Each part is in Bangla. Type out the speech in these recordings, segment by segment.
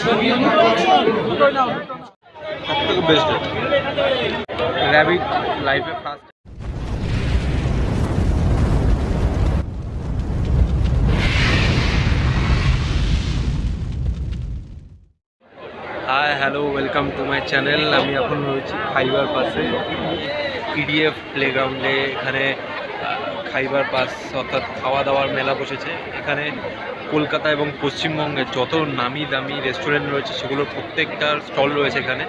সবথেকে বেস্ট র্যাবিট লাইফে first. Hi hello, welcome to my channel. আমি এখন রয়েছি খাইবার পাসে ইডিএফ প্লেগ্রাউন্ডে। এখানে খাইবার পাস অর্থাৎ খাওয়া দাওয়ার মেলা বসেছে। এখানে কলকাতা এবং পশ্চিমবঙ্গের যত নামি দামি রেস্টুরেন্ট রয়েছে সেগুলোর প্রত্যেকটার স্টল রয়েছে এখানে।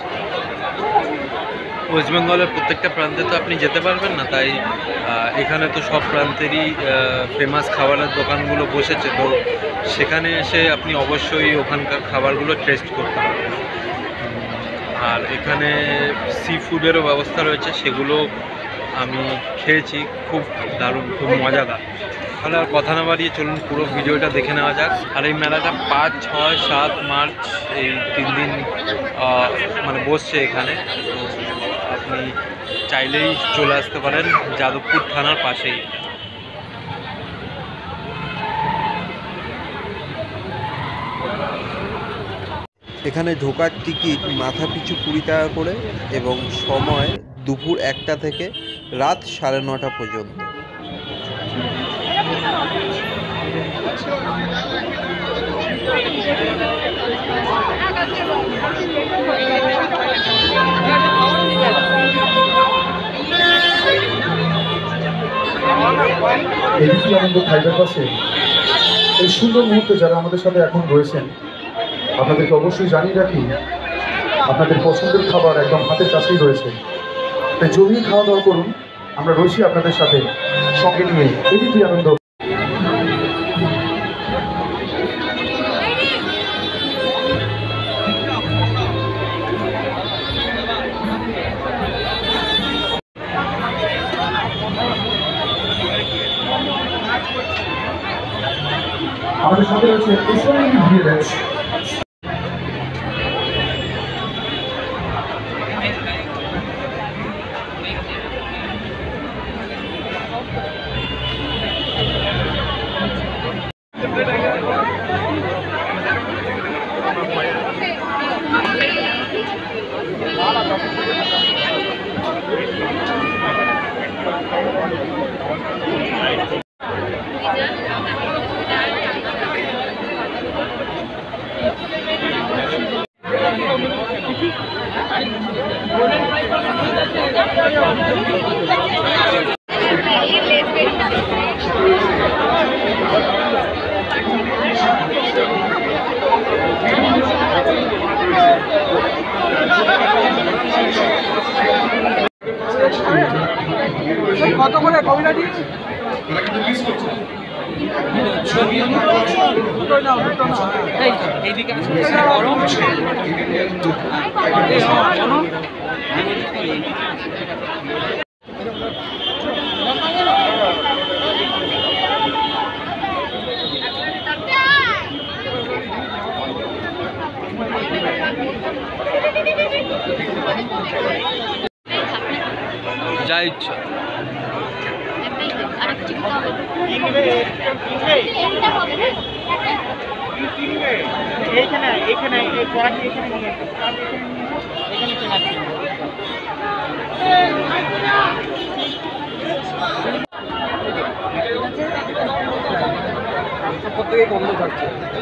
ওয়েস্ট বেঙ্গলের প্রত্যেকটা প্রান্তে তো আপনি যেতে পারবেন না, তাই এখানে তো সব প্রান্তেরই ফেমাস খাবারের দোকানগুলো বসেছে, তো সেখানে এসে আপনি অবশ্যই ওখানকার খাবারগুলো টেস্ট করতে পারবেন। আর এখানে সি ফুডেরও ব্যবস্থা রয়েছে, সেগুলো আমি খেয়েছি, খুব দারুণ, খুব মজাদার। তাহলে আর কথা না বাড়িয়ে চলুন পুরো ভিডিওটা দেখে নেওয়া যাক। আর এই মেলাটা 5, 6, 7 মার্চ এই 3 দিন মানে বসছে এখানে। আপনি চাইলেই চলে আসতে পারেন, যাদবপুর থানার পাশেই। এখানে ঢোকার টিকিট মাথা পিছু 20 টাকা করে এবং সময় দুপুর 1টা থেকে রাত 9:30 পর্যন্ত। এবিপি আনন্দ খাইবার পাসে এই সুন্দর মুহূর্তে যারা আমাদের সাথে এখন রয়েছেন, আপনাদেরকে অবশ্যই জানিয়ে রাখি আপনাদের পছন্দের খাবার একদম হাতের কাছেই রয়েছে, তাই জমিয়ে খাওয়া দাওয়া করুন। আমরা রয়েছি আপনাদের সাথে সঙ্গে নিয়ে এবিপি আনন্দ। আমাদের সাথে রয়েছে ভিলেজ। কত করে কবিরাজি এইদিকে যা ইচ্ছা। প্রত্যেকে বন্ধ থাকছে।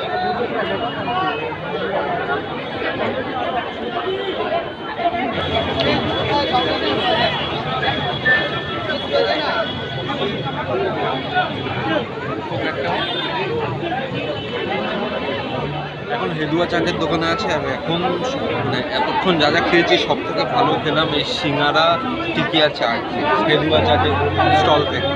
এখন হেদুয়া চাটের দোকানে আছে। আর এখন মানে এতক্ষণ যা যা খেয়েছি সব থেকে ভালো খেলাম এই সিঙ্গারা টিকিয়া চাট হেদুয়া চাটের স্টল থেকে।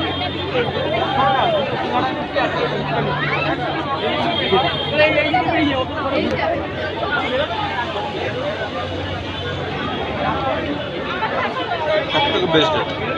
সব থেকে best.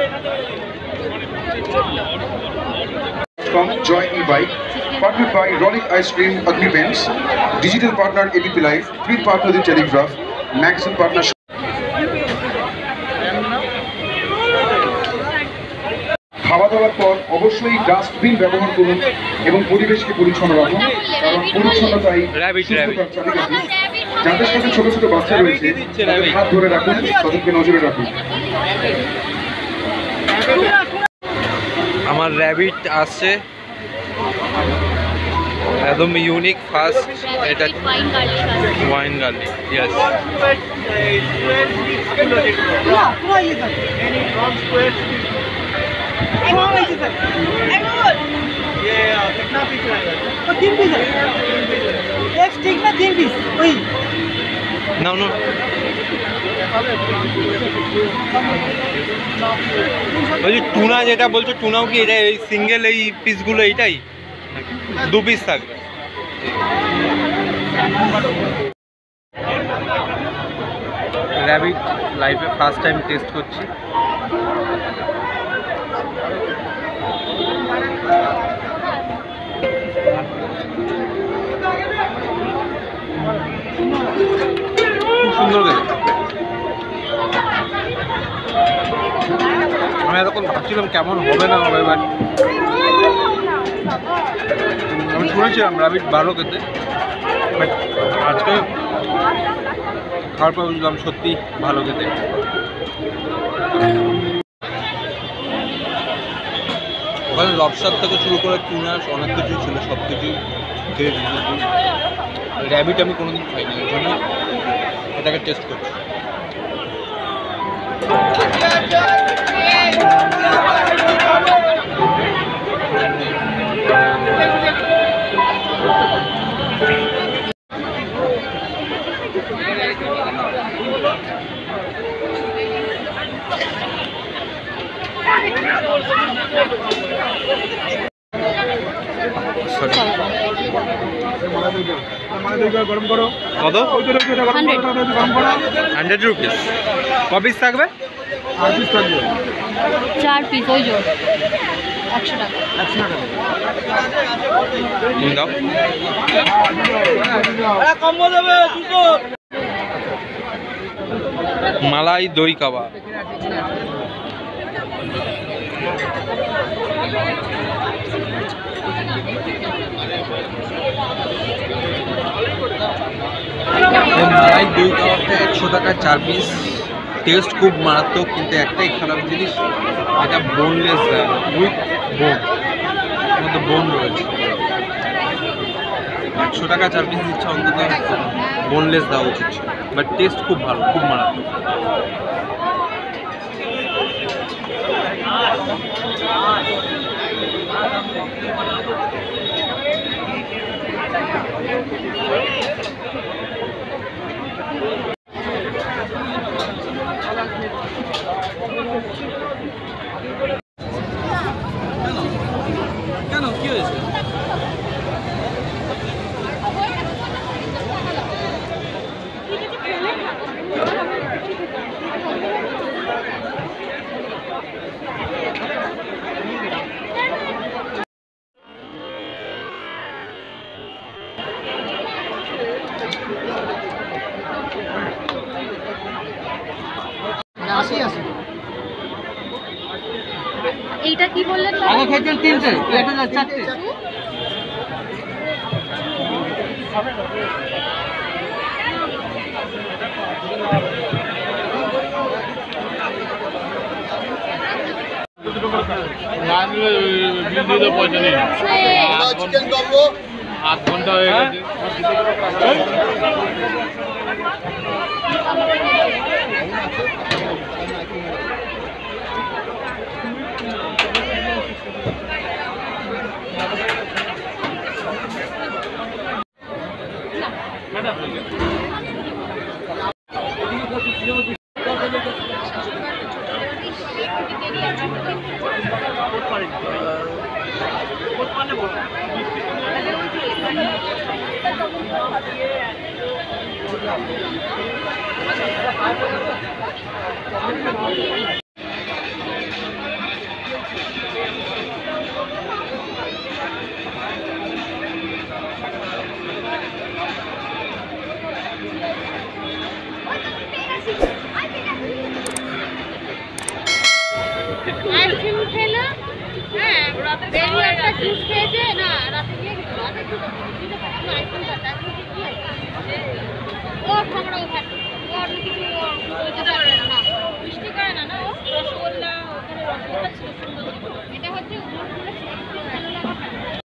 From Joy E-Bike, partnered by Rolling Ice Cream Agni Paints, digital partner ABP Life, print partner The Telegraph, magazine partner খাওয়া দাওয়ার পর অবশ্যই ডাস্টবিন ব্যবহার করুন এবং পরিবেশকে পরিচ্ছন্ন রাখুন, কারণ পরিচ্ছন্নতাই সুস্থতার চাবিকাঠি। যাদের সাথে ছোট ছোট বাচ্চা রয়েছে তাদের হাত ধরে রাখুন, তাদেরকে নজরে রাখুন। আমার র্যাবিট আসছে একদম ইউনিক ফার্স্ট, এটা ওয়াইন গার্লিক। ইয়েস, নাও না ওই যে টুনা যেটা বলছো, টুনাও কি এটা এই সিঙ্গেল এই পিসগুলো এইটাই, 2 পিস থাকবে? র্যাবিট লাইফে ফার্স্ট টাইম টেস্ট করছি। খুব সুন্দর খেতে। আমি এতক্ষণ ভাবছিলাম কেমন হবে না হবে, বাট আমি শুনেছিলাম র্যাবিট ভালো খেতে, বাট আজকে খাওয়ার পর বুঝলাম সত্যি ভালো খেতে। ওখানে লবস্টার থেকে শুরু করে টুনা অনেক কিছু ছিল, সব কিছু খেয়ে দিয়েছি। র্যাবিট আমি কোনোদিন খাইনি, ওই জন্য এটাকে টেস্ট করছি। কত? 100 রুপিস। ক পিস থাকবে? 4 পিস, ওই জোর 100 টাকা। দাও। মালাই দই কাবাব। মালাই দই কাবাবটা 100 টাকা 4 পিস। টেস্ট খুব মারাত্মক, কিন্তু একটাই খারাপ জিনিস, এটা বোনলেস উইথ বোন, এর মধ্যে বোন রয়েছে। 100 টাকা 4 পিস দিচ্ছে, অন্তত বোনলেস দেওয়া উচিত ছিল, বাট টেস্ট খুব ভালো, খুব মারাত্মক। কেন কি হয়েছে? এইটা কি বললেন? আগে খেয়েছেন 3টে, এটা 4টে। আধ ঘন্টা হয়ে গেছে। আইসক্রিম খেলো। জুস খেয়েছে না রাতে দিয়ে গেছে রাতে দিতে পারে আমি আইফোন কাটা এখন কি আছে ও খাবার ও ভাত ও আর কিছু বলতে পারে না মিষ্টি করে না না ও রসগোল্লা ওখানে রসগোল্লা ছিল সুন্দর এটা হচ্ছে